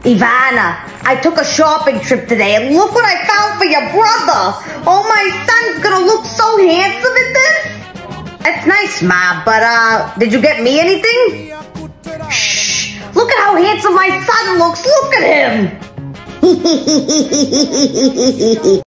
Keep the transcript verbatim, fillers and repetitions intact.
Ivana, I took a shopping trip today and look what I found for your brother. Oh, my son's gonna look so handsome in this. That's nice, Ma, but uh, did you get me anything? Shh, look at how handsome my son looks. Look at him.